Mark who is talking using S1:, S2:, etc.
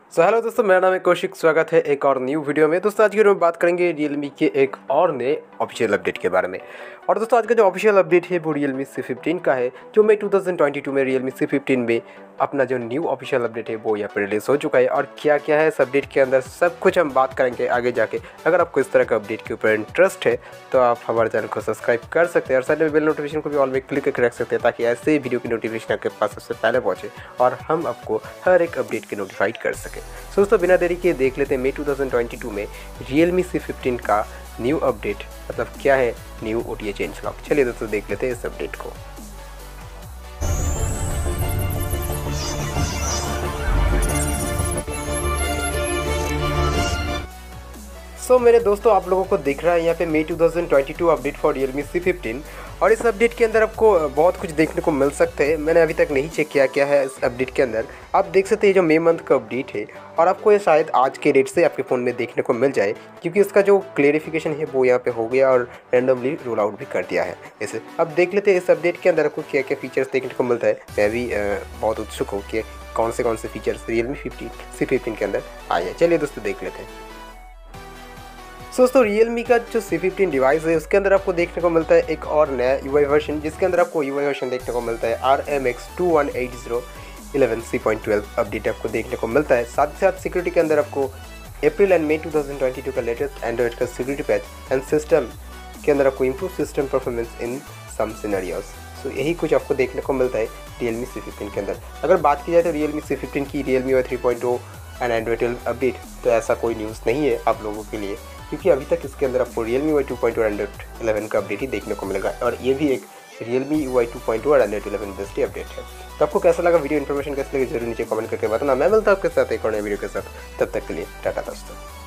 S1: Hello दोस्तों, मेरा नाम है कौशिक। स्वागत है एक और न्यू वीडियो में। दोस्तों आज की वीडियो में बात करेंगे Realme के एक और नए ऑफिशियल अपडेट के बारे में। और दोस्तों आज का जो ऑफिशियल अपडेट है वो Realme C15 का है, जो मई 2022 में Realme C15 में अपना जो न्यू ऑफिशियल अपडेट है वो यहाँ पर रिलीज़ हो चुका है। और क्या क्या है इस अपडेट के अंदर सब कुछ हम बात करेंगे आगे जाके। अगर आपको इस तरह का अपडेट के ऊपर इंटरेस्ट है तो आप हमारे चैनल को सब्सक्राइब कर सकते हैं और साथ में बेल नोटिफिकेशन को भी ऑल में क्लिक करके रख सकते हैं, ताकि ऐसे वीडियो की नोटिफिकेशन आपके पास सबसे पहले पहुँचे और हम आपको हर एक अपडेट के नोटिफाइड कर सकें। सो दोस्तों बिना देरी के देख लेते हैं मई 2022 में Realme C15 का न्यू अपडेट, मतलब क्या है न्यू OTA चेंज लॉक। चलिए दोस्तों देख लेते हैं इस अपडेट को। मेरे दोस्तों आप लोगों को दिख रहा है यहाँ पे मई 2022 अपडेट फॉर Realme C15। और इस अपडेट के अंदर आपको बहुत कुछ देखने को मिल सकते हैं। मैंने अभी तक नहीं चेक किया क्या है इस अपडेट के अंदर। आप देख सकते हैं जो मई मंथ का अपडेट है और आपको ये शायद आज के डेट से आपके फ़ोन में देखने को मिल जाए, क्योंकि इसका जो क्लेरिफिकेशन है वो यहाँ पे हो गया और रैंडमली रोल आउट भी कर दिया है इसे। अब देख लेते हैं इस अपडेट के अंदर आपको क्या क्या फीचर्स देखने को मिलता है। मैं भी बहुत उत्सुक हूँ कि कौन से फीचर्स Realme C15 के अंदर आए हैं। चलिए दोस्तों देख लेते हैं। दोस्तों Realme का जो C15 डिवाइस है उसके अंदर आपको देखने को मिलता है एक और नया UI वर्जन, जिसके अंदर आपको UI वर्जन देखने को मिलता है RMX 2180 11C.12 अपडेट आपको देखने को मिलता है। साथ ही साथ सिक्योरिटी के अंदर आपको अप्रैल एंड मई 2022 का लेटेस्ट एंड्रॉइड का सिक्योरिटी पैच एंड सिस्टम के अंदर आपको improve system performance in some scenarios. So यही कुछ आपको देखने को मिलता है Realme C15 के अंदर। अगर बात की जाए तो Realme C15 की Realme UI 3.0 and Android 12 update तो ऐसा कोई न्यूज़ नहीं है आप लोगों के लिए, क्योंकि अभी तक इसके अंदर आपको Realme UI 2.0 और Android 11 का अपडेट ही देखने को मिलेगा। और ये भी एक Realme UI 2.0 और Android 11 बेस्ड अपडेट है। तो आपको कैसा लगा वीडियो, इन्फॉर्मेशन कैसे लगी जरूर नीचे कमेंट करके बताना। मैं मिलता हूँ आपके साथ एक और नए वीडियो के साथ। तब तक के लिए टाटा दोस्तों।